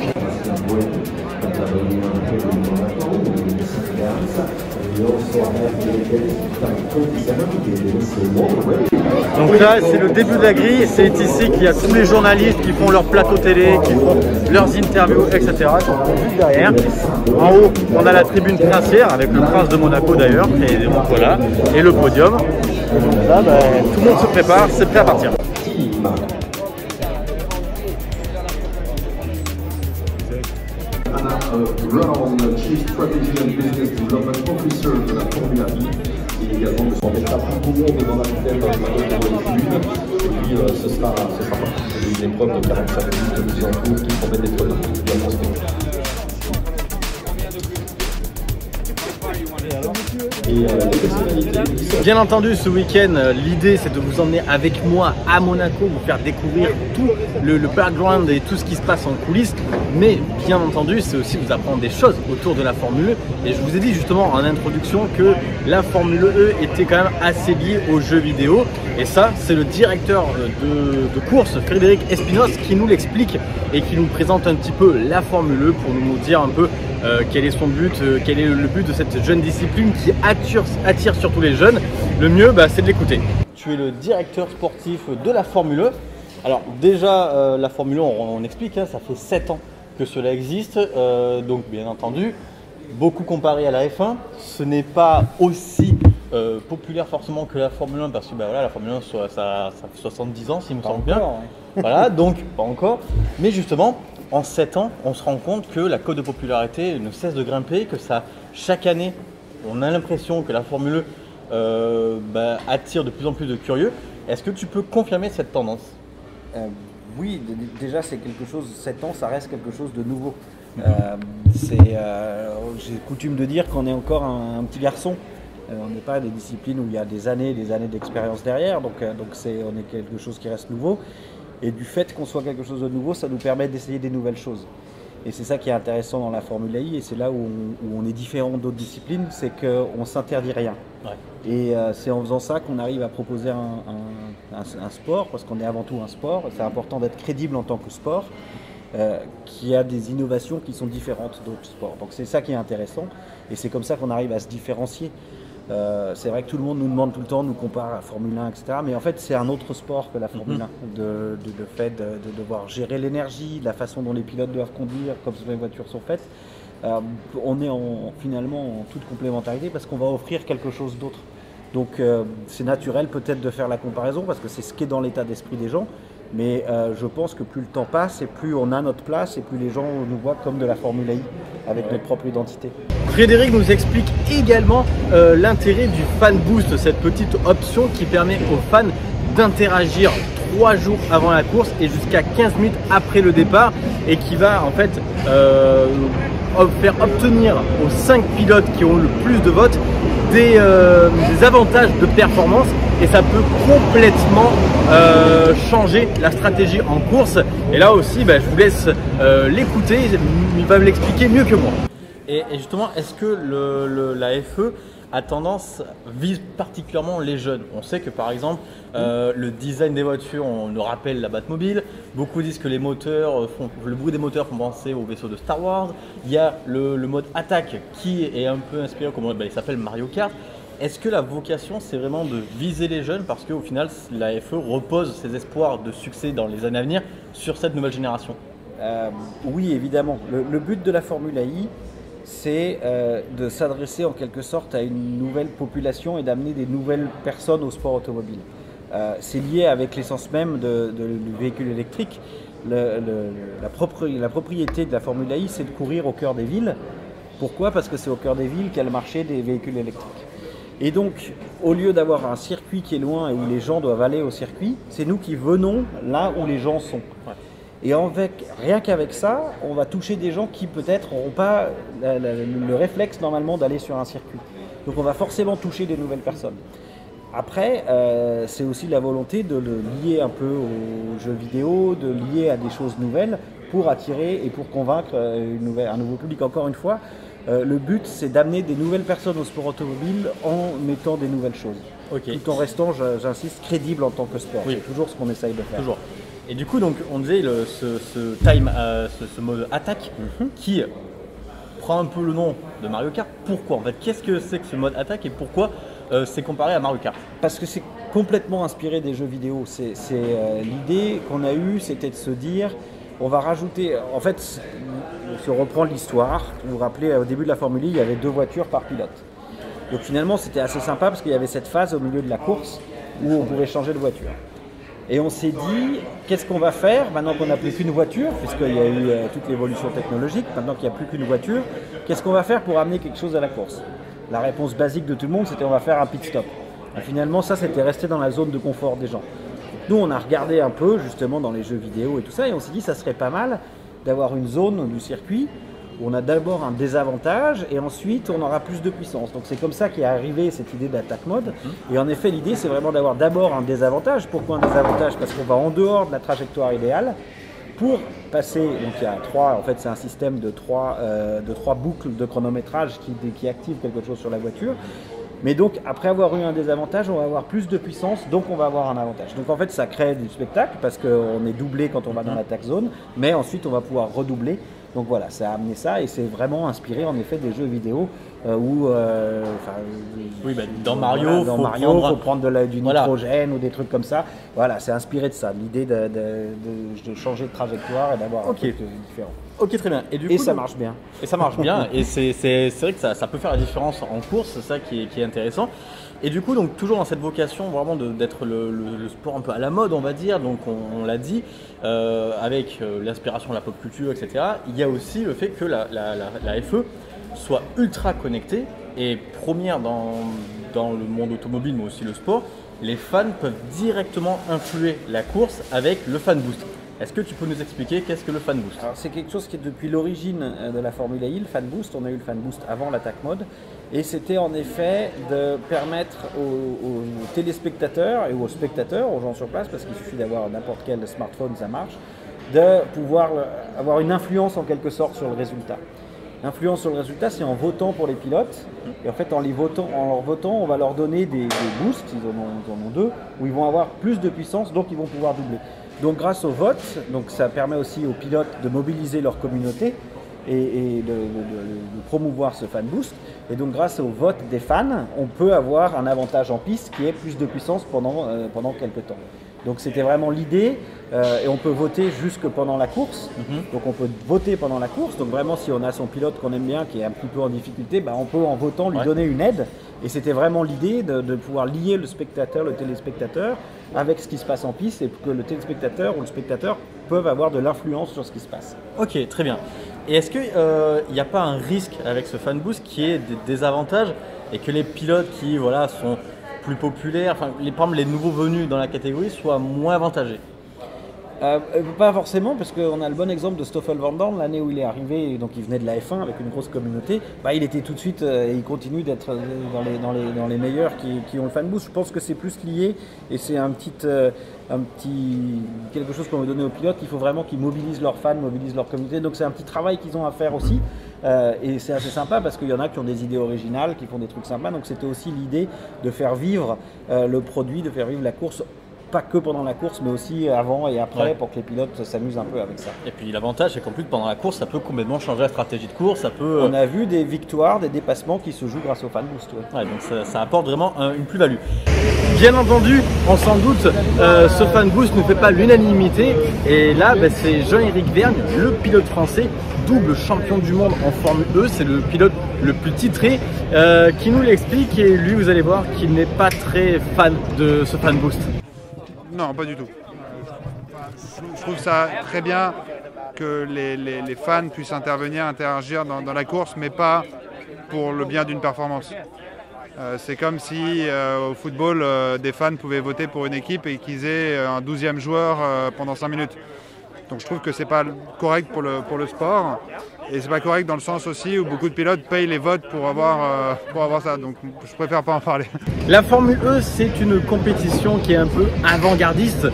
Donc là c'est le début de la grille, c'est ici qu'il y a tous les journalistes qui font leur plateau télé, qui font leurs interviews, et cetera. Qui sont juste derrière. En haut on a la tribune princière avec le prince de Monaco d'ailleurs, et donc voilà, et le podium. Donc là bah, tout le monde se prépare, c'est prêt à partir. Brown, Chief Strategy and Business Development Officer de la Formula E, et également de son état tout le monde dans la vitesse dans le une. Et puis euh, ce sera, ce sera des épreuves de quarante-cinq minutes de mise en cours qui promettent des épreuves particulièrement spectaculaires. Et, euh, les personnalités. Bien entendu, ce week-end, l'idée c'est de vous emmener avec moi à Monaco, vous faire découvrir tout le, le background et tout ce qui se passe en coulisses. Mais bien entendu, c'est aussi vous apprendre des choses autour de la Formule E. Et je vous ai dit justement en introduction que la Formule E était quand même assez liée aux jeux vidéo. Et ça, c'est le directeur de, de course, Frédéric Espinos, qui nous l'explique et qui nous présente un petit peu la Formule E pour nous dire un peu euh, quel est son but, euh, quel est le but de cette jeune discipline qui attire, attire surtout les jeunes. Le mieux, bah, c'est de l'écouter. Tu es le directeur sportif de la Formule E. Alors déjà, euh, la Formule E, on, on explique, hein, ça fait sept ans que cela existe. Euh, donc bien entendu, beaucoup comparé à la F un, ce n'est pas aussi euh, populaire forcément que la Formule un, parce que bah, voilà, la Formule un, ça, ça, ça fait soixante-dix ans, s'il me Pas semble bien. encore, ouais. Voilà, donc pas encore. Mais justement, en sept ans, on se rend compte que la cote de popularité ne cesse de grimper, que ça, chaque année, on a l'impression que la Formule un euh, bah, attire de plus en plus de curieux. Est-ce que tu peux confirmer cette tendance? Euh, oui, d- déjà c'est quelque chose, sept ans, ça reste quelque chose de nouveau. Euh, c'est, euh, j'ai coutume de dire qu'on est encore un, un petit garçon. Euh, on n'est pas des disciplines où il y a des années et des années d'expérience derrière, donc, euh, donc c'est, on est quelque chose qui reste nouveau. Et du fait qu'on soit quelque chose de nouveau, ça nous permet d'essayer des nouvelles choses. Et c'est ça qui est intéressant dans la Formule I, et c'est là où on, où on est différent d'autres disciplines, c'est qu'on ne s'interdit rien. Ouais. Et euh, c'est en faisant ça qu'on arrive à proposer un, un, un, un sport, parce qu'on est avant tout un sport. C'est important d'être crédible en tant que sport, euh, qui a des innovations qui sont différentes d'autres sports. Donc c'est ça qui est intéressant, et c'est comme ça qu'on arrive à se différencier. Euh, c'est vrai que tout le monde nous demande tout le temps, nous compare à la Formule un, et cetera. Mais en fait, c'est un autre sport que la Formule un. De, de, de fait de, de devoir gérer l'énergie, la façon dont les pilotes doivent conduire, comme les voitures sont faites. Euh, on est en, finalement en toute complémentarité parce qu'on va offrir quelque chose d'autre. Donc euh, c'est naturel peut-être de faire la comparaison parce que c'est ce qui est dans l'état d'esprit des gens. Mais euh, je pense que plus le temps passe et plus on a notre place et plus les gens nous voient comme de la Formule I avec notre propre identité. Frédéric nous explique également euh, l'intérêt du Fan Boost, cette petite option qui permet aux fans d'interagir trois jours avant la course et jusqu'à quinze minutes après le départ, et qui va en fait euh, faire obtenir aux cinq pilotes qui ont le plus de votes des, euh, des avantages de performance, et ça peut complètement euh, changer la stratégie en course. Et là aussi, bah, je vous laisse euh, l'écouter, il va me l'expliquer mieux que moi. Et, et justement, est-ce que le, le, la F E a tendance, vise particulièrement les jeunes? On sait que par exemple, euh, le design des voitures, on nous rappelle la Batmobile. Beaucoup disent que les moteurs font, le bruit des moteurs font penser au vaisseau de Star Wars. Il y a le, le mode attaque qui est un peu inspiré, comme ben, il s'appelle Mario Kart. Est-ce que la vocation, c'est vraiment de viser les jeunes, parce qu'au final, la F E repose ses espoirs de succès dans les années à venir sur cette nouvelle génération? euh, Oui, évidemment. Le, le but de la Formule I, c'est euh, de s'adresser en quelque sorte à une nouvelle population et d'amener des nouvelles personnes au sport automobile. Euh, c'est lié avec l'essence même de, de, du véhicule électrique. Le, le, la, propre, la propriété de la Formule I, c'est de courir au cœur des villes. Pourquoi? Parce que c'est au cœur des villes qu'est le marché des véhicules électriques. Et donc, au lieu d'avoir un circuit qui est loin et où les gens doivent aller au circuit, c'est nous qui venons là où les gens sont. Ouais. Et avec, rien qu'avec ça, on va toucher des gens qui peut-être n'auront pas la, la, le réflexe normalement d'aller sur un circuit. Donc on va forcément toucher des nouvelles personnes. Après, euh, c'est aussi la volonté de le lier un peu aux jeux vidéo, de lier à des choses nouvelles pour attirer et pour convaincre une nouvelle, un nouveau public. Encore une fois, euh, le but c'est d'amener des nouvelles personnes au sport automobile en mettant des nouvelles choses. Okay. Tout en restant, j'insiste, crédible en tant que sport. Oui. C'est toujours ce qu'on essaye de faire. Toujours. Et du coup, donc, on disait le, ce, ce time, euh, ce, ce mode attaque mm-hmm. qui prend un peu le nom de Mario Kart. Pourquoi en fait? Qu'est-ce que c'est que ce mode attaque et pourquoi euh, c'est comparé à Mario Kart? Parce que c'est complètement inspiré des jeux vidéo. C'est, c'est euh, l'idée qu'on a eue, c'était de se dire, on va rajouter. En fait, si on reprend l'histoire, vous vous rappelez, au début de la Formule I, il y avait deux voitures par pilote. Donc finalement, c'était assez sympa parce qu'il y avait cette phase au milieu de la course où on pouvait changer de voiture. Et on s'est dit, qu'est-ce qu'on va faire maintenant qu'on n'a plus qu'une voiture, puisqu'il y a eu euh, toute l'évolution technologique, maintenant qu'il n'y a plus qu'une voiture, qu'est-ce qu'on va faire pour amener quelque chose à la course? La réponse basique de tout le monde, c'était on va faire un pit stop. Et finalement, ça, c'était resté dans la zone de confort des gens. Nous, on a regardé un peu, justement, dans les jeux vidéo et tout ça, et on s'est dit, ça serait pas mal d'avoir une zone du circuit où on a d'abord un désavantage et ensuite on aura plus de puissance. Donc c'est comme ça qu'est arrivée cette idée d'attaque mode. Et en effet, l'idée c'est vraiment d'avoir d'abord un désavantage. Pourquoi un désavantage? Parce qu'on va en dehors de la trajectoire idéale pour passer. Donc il y a trois, en fait c'est un système de trois, euh, de trois boucles de chronométrage qui, qui active quelque chose sur la voiture. Mais donc après avoir eu un désavantage, on va avoir plus de puissance, donc on va avoir un avantage. Donc en fait ça crée du spectacle parce qu'on est doublé quand on va dans l'attaque zone, mais ensuite on va pouvoir redoubler. Donc voilà, ça a amené ça et c'est vraiment inspiré en effet des jeux vidéo euh, où, euh, oui, bah, dans Mario, il voilà, faut, prendre... faut prendre de la, du voilà. nitrogène ou des trucs comme ça. Voilà, c'est inspiré de ça, l'idée de, de, de, de changer de trajectoire et d'avoir okay. un truc différent. Ok, très bien. Et, du coup, et ça marche bien. Et ça marche bien. Et c'est vrai que ça, ça peut faire la différence en course, c'est ça qui est, qui est intéressant. Et du coup, donc toujours dans cette vocation vraiment d'être le, le, le sport un peu à la mode, on va dire, donc on, on l'a dit, euh, avec euh, l'aspiration à la pop culture, et cetera. Il y a aussi le fait que la, la, la, la F E soit ultra connectée et première dans, dans le monde automobile, mais aussi le sport. Les fans peuvent directement influer la course avec le fan boost. Est-ce que tu peux nous expliquer qu'est-ce que le fan boost? Alors c'est quelque chose qui est depuis l'origine de la Formule I, le fan boost. On a eu le fan boost avant l'attaque mode. Et c'était en effet de permettre aux, aux téléspectateurs et aux spectateurs, aux gens sur place, parce qu'il suffit d'avoir n'importe quel smartphone, ça marche, de pouvoir avoir une influence en quelque sorte sur le résultat. L'influence sur le résultat, c'est en votant pour les pilotes. Et en fait, en, les votant, en leur votant, on va leur donner des, des boosts, ils en, ont, ils en ont deux, où ils vont avoir plus de puissance, donc ils vont pouvoir doubler. Donc grâce au vote, donc ça permet aussi aux pilotes de mobiliser leur communauté et, et de, de, de, de promouvoir ce fan boost. Et donc grâce au vote des fans, on peut avoir un avantage en piste qui est plus de puissance pendant, euh, pendant quelques temps. Donc c'était vraiment l'idée, euh, et on peut voter jusque pendant la course. Mm-hmm. Donc on peut voter pendant la course. Donc vraiment, si on a son pilote qu'on aime bien, qui est un petit peu en difficulté, bah, on peut en votant lui ouais. donner une aide. Et c'était vraiment l'idée de, de pouvoir lier le spectateur, le téléspectateur, avec ce qui se passe en piste, et que le téléspectateur ou le spectateur peuvent avoir de l'influence sur ce qui se passe. Ok, très bien. Et est-ce qu'il n'y euh, a pas un risque avec ce fan boost qui est des désavantages et que les pilotes qui voilà, sont plus populaires, enfin, les, par exemple, les nouveaux venus dans la catégorie soient moins avantagés? Euh, pas forcément, parce qu'on a le bon exemple de Stoffel Vandoorne, l'année où il est arrivé, donc il venait de la F un avec une grosse communauté, bah, il était tout de suite, euh, et il continue d'être dans les, dans, les, dans les meilleurs qui, qui ont le fan boost. Je pense que c'est plus lié, et c'est un petit, euh, un petit quelque chose qu'on veut donner aux pilotes, il faut vraiment qu'ils mobilisent leurs fans, mobilisent leur communauté, donc c'est un petit travail qu'ils ont à faire aussi, euh, et c'est assez sympa parce qu'il y en a qui ont des idées originales, qui font des trucs sympas, donc c'était aussi l'idée de faire vivre euh, le produit, de faire vivre la course, pas que pendant la course, mais aussi avant et après, ouais. pour que les pilotes s'amusent un peu avec ça. Et puis l'avantage, c'est qu'en plus, pendant la course, ça peut complètement changer la stratégie de course. Ça peut... On a vu des victoires, des dépassements qui se jouent grâce au fan boost. Ouais. Ouais, donc ça, ça apporte vraiment un, une plus-value. Bien entendu, on s'en doute, euh, ce fan boost ne fait pas l'unanimité. Et là, bah, c'est Jean-Éric Vergne, le pilote français, double champion du monde en Formule E. C'est le pilote le plus titré euh, qui nous l'explique. Et lui, vous allez voir qu'il n'est pas très fan de ce fan boost. Non, pas du tout. Je trouve ça très bien que les, les, les fans puissent intervenir, interagir dans, dans la course, mais pas pour le bien d'une performance. Euh, c'est comme si euh, au football, euh, des fans pouvaient voter pour une équipe et qu'ils aient un douzième joueur euh, pendant cinq minutes. Donc je trouve que c'est pas correct pour le, pour le sport. Et c'est pas correct dans le sens aussi où beaucoup de pilotes payent les votes pour avoir, euh, pour avoir ça, donc je préfère pas en parler. La Formule E, c'est une compétition qui est un peu avant-gardiste,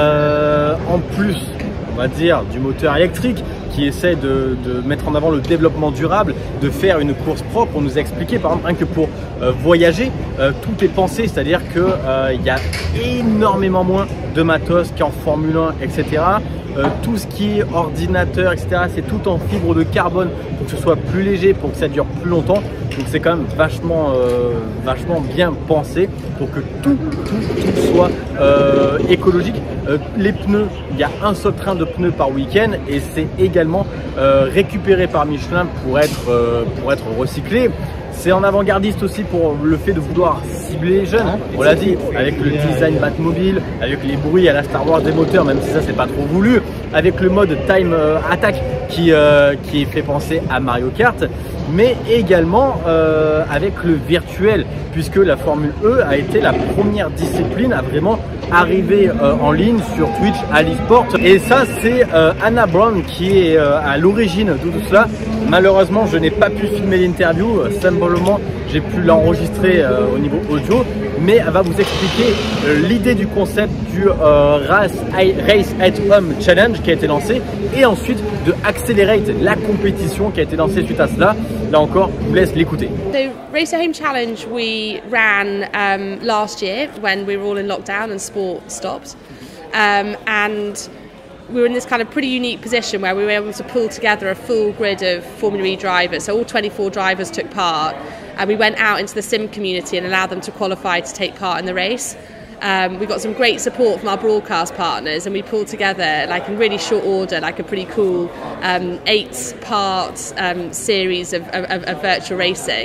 euh, en plus, on va dire, du moteur électrique, qui essaie de, de mettre en avant le développement durable, de faire une course propre. On nous a expliqué, par exemple, rien que pour euh, voyager, euh, tout est pensé, c'est-à-dire qu'il euh, y a énormément moins de matos qu'en Formule un, et cetera. Euh, tout ce qui est ordinateur, et cetera, c'est tout en fibre de carbone pour que ce soit plus léger, pour que ça dure plus longtemps. Donc c'est quand même vachement, euh, vachement bien pensé pour que tout, tout, tout soit euh, écologique. Euh, les pneus, il y a un seul train de pneus par week-end et c'est également euh, récupéré par Michelin pour être, euh, pour être recyclé. C'est en avant-gardiste aussi pour le fait de vouloir cibler les jeunes, on l'a dit, avec le design Batmobile, avec les bruits à la Star Wars des moteurs, même si ça c'est pas trop voulu, avec le mode Time Attack qui, euh, qui fait penser à Mario Kart, mais également euh, avec le virtuel, puisque la Formule E a été la première discipline à vraiment arriver euh, en ligne sur Twitch à l'e-sport. Et ça c'est euh, Anna Brown qui est euh, à l'origine de tout cela. Malheureusement je n'ai pas pu filmer l'interview, simplement j'ai pu l'enregistrer euh, au niveau audio, mais elle va vous expliquer euh, l'idée du concept du euh, Race, Race at Home Challenge qui a été lancé, et ensuite de Accelerate, la compétition qui a été lancée suite à cela. Là encore, je vous laisse l'écouter. So Race at Home Challenge we ran um, last year when we were all in lockdown and sport stopped, um, and we were in this kind of pretty unique position where we were able to pull together a full grid of Formula E drivers. So all twenty-four drivers took part, and we went out into the sim community and allowed them to qualify to take part in the race. Um, we got some great support from our broadcast partners, and we pulled together, like in really short order, like a pretty cool um, eight-part um, series of, of, of virtual racing.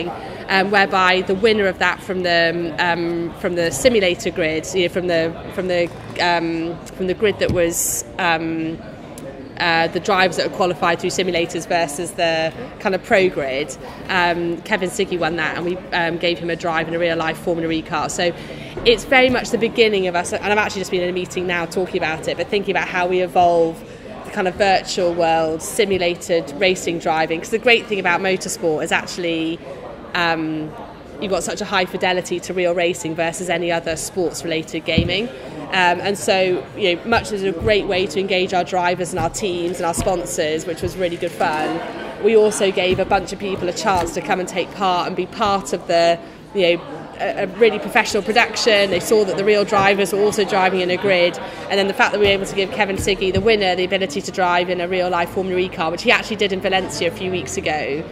um, whereby the winner of that from the um, from the simulator grid, you know, from the from the um, from the grid that was. Um, Uh, the drivers that are qualified through simulators versus the kind of pro grid. Um, Kevin Siggy won that, and we um, gave him a drive in a real life Formula E car. So it's very much the beginning of us, and I've actually just been in a meeting now talking about it, but thinking about how we evolve the kind of virtual world, simulated racing driving. Because the great thing about motorsport is actually um, you've got such a high fidelity to real racing versus any other sports related gaming. Um, and so, you know, much as a great way to engage our drivers and our teams and our sponsors, which was really good fun, we also gave a bunch of people a chance to come and take part and be part of the, you know, a, a really professional production. They saw that the real drivers were also driving in a grid, and then the fact that we were able to give Kevin Siggy, the winner, the ability to drive in a real life Formula E car, which he actually did in Valencia a few weeks ago.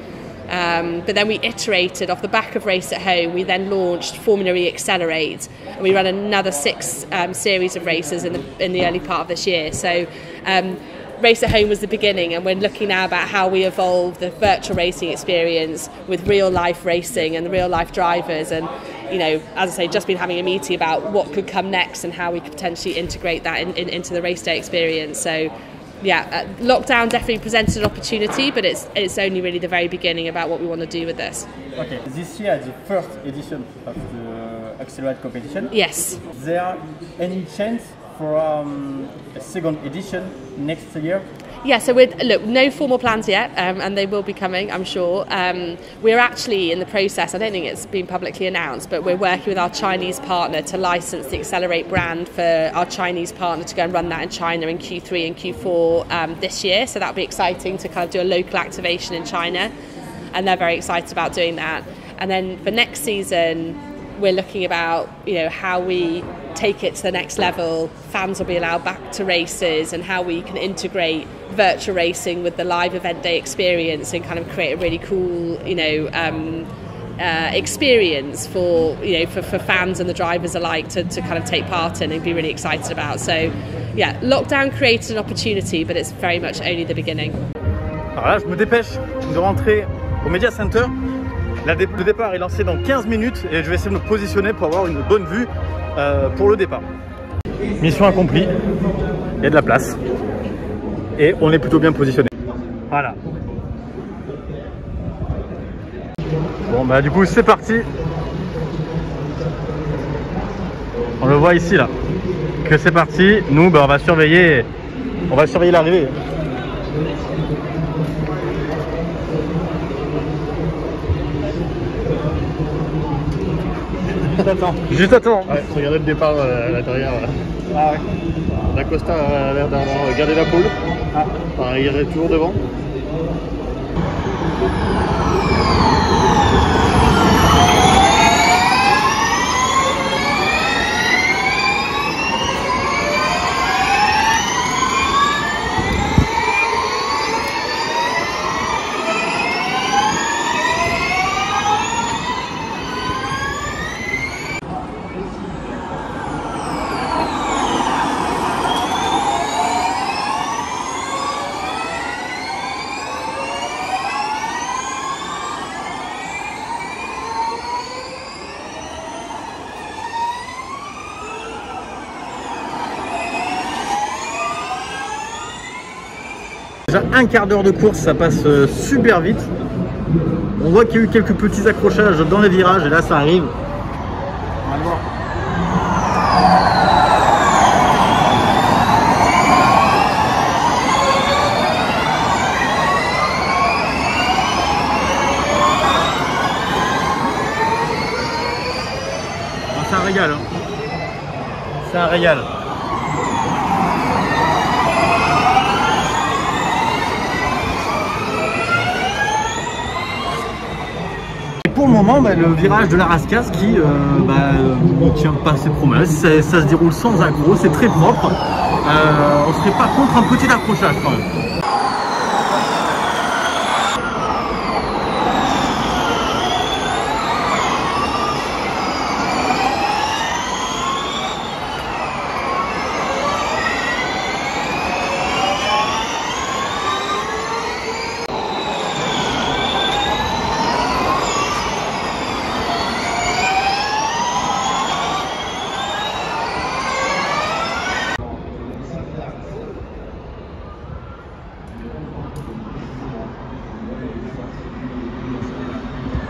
Um, but then we iterated off the back of Race at Home. We then launched Formula E Accelerate, and we ran another six um, series of races in the in the early part of this year. So um, Race at Home was the beginning, and we're looking now about how we evolve the virtual racing experience with real life racing and the real life drivers. And you know, as I say, just been having a meeting about what could come next and how we could potentially integrate that in, in, into the race day experience. So. Yeah, uh, lockdown definitely presented an opportunity, but it's it's only really the very beginning about what we want to do with this. Okay, this year the first edition of the Accelerate competition. Yes. Is there any chance for um, a second edition next year? Yeah, so we're, look, no formal plans yet, um, and they will be coming, I'm sure. Um, we're actually in the process, I don't think it's been publicly announced, but we're working with our Chinese partner to license the Accelerate brand for our Chinese partner to go and run that in China in Q three and Q four um, this year. So that'll be exciting to kind of do a local activation in China, and they're very excited about doing that. And then for next season, we're looking about, you know, how we take it to the next level. Fans will be allowed back to races, and how we can integrate virtual racing with the live event day experience and kind of create a really cool, you know, um, uh, experience for, you know, for, for fans and the drivers alike to, to kind of take part in and be really excited about. So, yeah, lockdown created an opportunity, but it's very much only the beginning. Alors là, je me dépêche de rentrer au Media Center. La dé le départ est lancé dans quinze minutes et je vais essayer de me positionner pour avoir une bonne vue euh, pour le départ. Mission accomplie, il y a de la place et on est plutôt bien positionné. Voilà. Bon bah du coup c'est parti. On le voit ici là, que c'est parti. Nous bah, on va surveiller, on va surveiller l'arrivée. Juste à temps. Juste à temps. Ouais, regardez le départ euh, à l'intérieur. Ah ouais. D'Acosta a l'air d'avoir gardé la pole. Ah. Enfin, il est toujours devant. Déjà un quart d'heure de course, ça passe super vite. On voit qu'il y a eu quelques petits accrochages dans les virages et là ça arrive. On va le voir. C'est un régal. Hein. C'est un régal. Pour le moment, bah, le virage de la Rascasse qui euh, bah, ne tient pas ses promesses, ça, ça se déroule sans accroc, c'est très propre. Euh, on ne serait pas contre un petit accrochage quand même.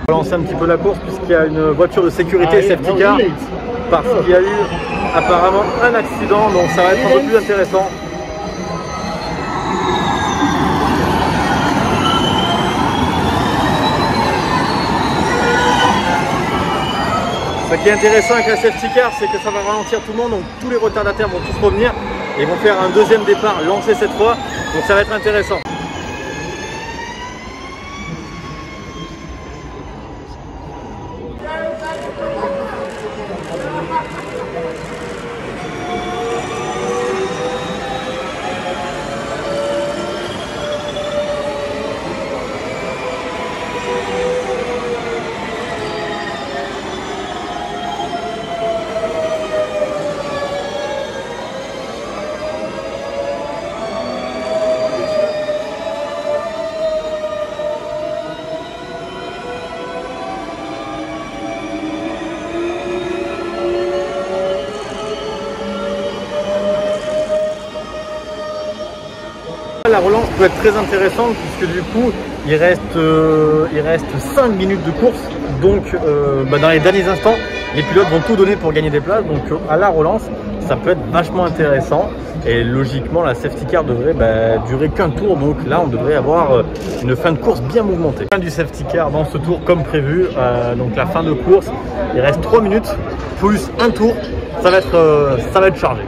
On va lancer un petit peu la course puisqu'il y a une voiture de sécurité safety car parce qu'il y a eu apparemment un accident, donc ça va être un peu plus intéressant. Ce qui est intéressant avec la safety car, c'est que ça va ralentir tout le monde, donc tous les retardataires vont tous revenir et vont faire un deuxième départ lancé cette fois, donc ça va être intéressant. La relance peut être très intéressante puisque du coup il reste, euh, il reste cinq minutes de course, donc euh, bah, dans les derniers instants les pilotes vont tout donner pour gagner des places, donc euh, à la relance ça peut être vachement intéressant et logiquement la safety car devrait bah, durer qu'un tour, donc là on devrait avoir euh, une fin de course bien mouvementée. Fin du safety car dans ce tour comme prévu, euh, donc la fin de course, il reste trois minutes plus un tour, ça va être, euh, ça va être chargé.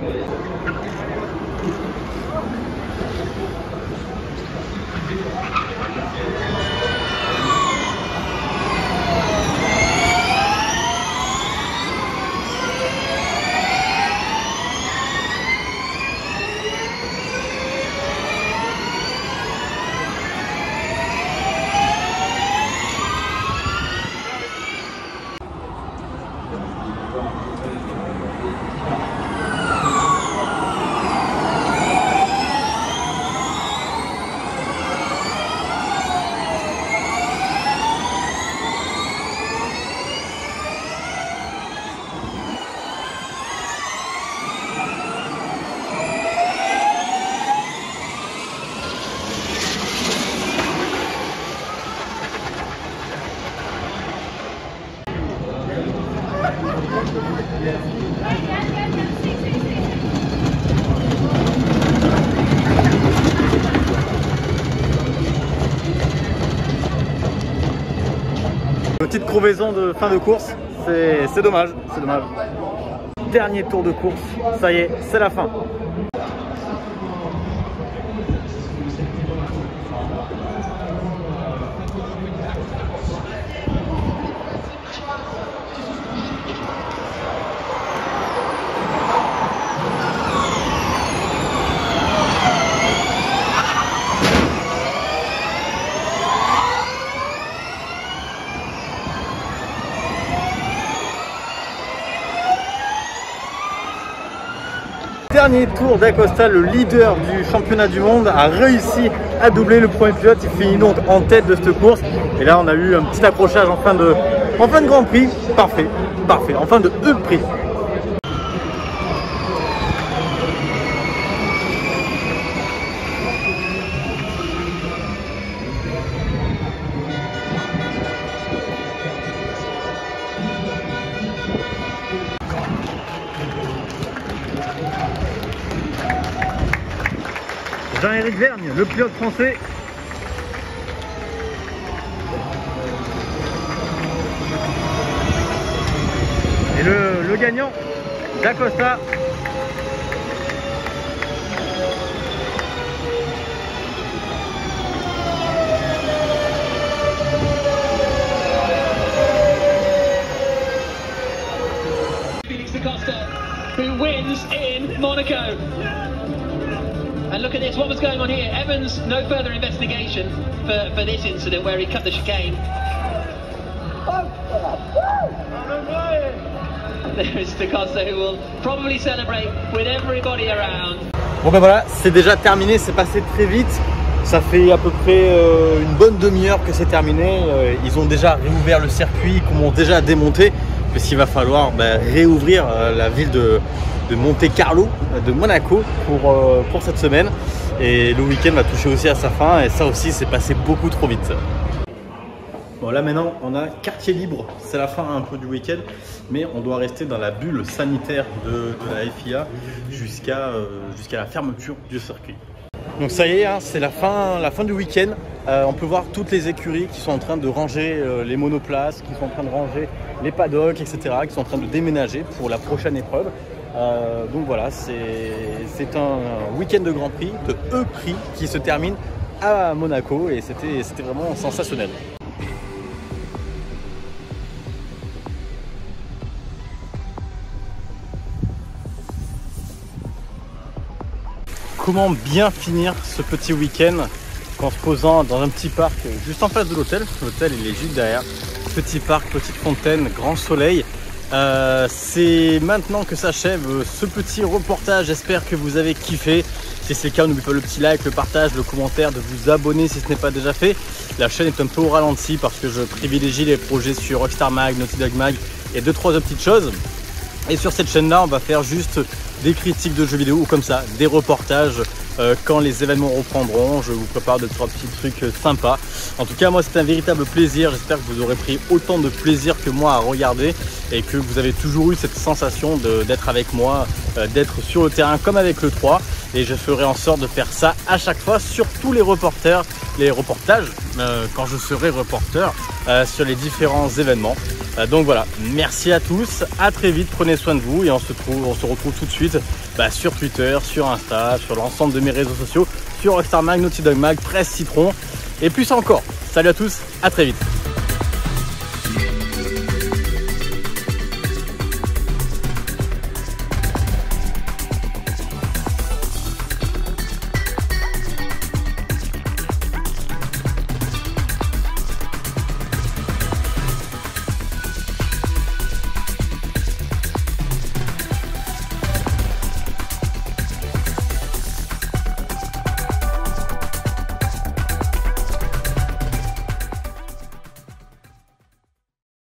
Petite crevaison de fin de course, c'est dommage, c'est dommage. Dernier tour de course, ça y est, c'est la fin. Dernier tour d'Acosta, le leader du championnat du monde, a réussi à doubler le premier pilote. Il finit donc en tête de cette course. Et là, on a eu un petit accrochage en fin de, en fin de Grand Prix. Parfait, parfait. En fin de E-Prix. Jean-Éric Vergne, le pilote français. Et le, le gagnant, d'Acosta. Felix Acosta, who wins in Monaco. And look at this, what was going on here? Evans, no further investigation for, for this incident where he cut the chicane. There is Acosta who will probably celebrate with everybody around. Bon ben voilà, c'est déjà terminé, c'est passé très vite. Ça fait à peu près euh, une bonne demi-heure que c'est terminé. Euh, ils ont déjà réouvert le circuit, ils commencent déjà à démonter. Puisqu'il va falloir ben, réouvrir euh, la ville de, de Monte Carlo, de Monaco pour, euh, pour cette semaine. Et le week-end va toucher aussi à sa fin et ça aussi c'est passé beaucoup trop vite. Bon là maintenant on a quartier libre, c'est la fin un peu du week-end, mais on doit rester dans la bulle sanitaire de, de la F I A jusqu'à euh, jusqu'à la fermeture du circuit. Donc ça y est, hein, c'est la fin, la fin du week-end. Euh, on peut voir toutes les écuries qui sont en train de ranger euh, les monoplaces, qui sont en train de ranger les paddocks, et cetera, qui sont en train de déménager pour la prochaine épreuve. Euh, donc voilà, c'est un week-end de Grand Prix, de E-Prix, qui se termine à Monaco et c'était vraiment sensationnel. Comment bien finir ce petit week-end en se posant dans un petit parc juste en face de l'hôtel. L'hôtel il est juste derrière. Petit parc, petite fontaine, grand soleil. Euh, c'est maintenant que s'achève ce petit reportage. J'espère que vous avez kiffé. Si c'est le cas, n'oubliez pas le petit like, le partage, le commentaire, de vous abonner si ce n'est pas déjà fait. La chaîne est un peu au ralenti parce que je privilégie les projets sur Rockstar Mag, Naughty Dog Mag et deux trois autres petites choses. Et sur cette chaîne là on va faire juste des critiques de jeux vidéo ou comme ça, des reportages euh, quand les événements reprendront. Je vous prépare de trois petits trucs euh, sympas. En tout cas moi c'était un véritable plaisir, j'espère que vous aurez pris autant de plaisir que moi à regarder et que vous avez toujours eu cette sensation d'être avec moi, euh, d'être sur le terrain comme avec le trois, et je ferai en sorte de faire ça à chaque fois sur tous les reporters, les reportages euh, quand je serai reporter euh, sur les différents événements. Euh, donc voilà, merci à tous, à très vite, prenez soin de vous et on se, trouve, on se retrouve tout de suite bah, sur Twitter, sur Insta, sur l'ensemble de mes réseaux sociaux, sur Rockstar Mag, Naughty Dog Mag, Presse Citron et plus encore. Salut à tous, à très vite.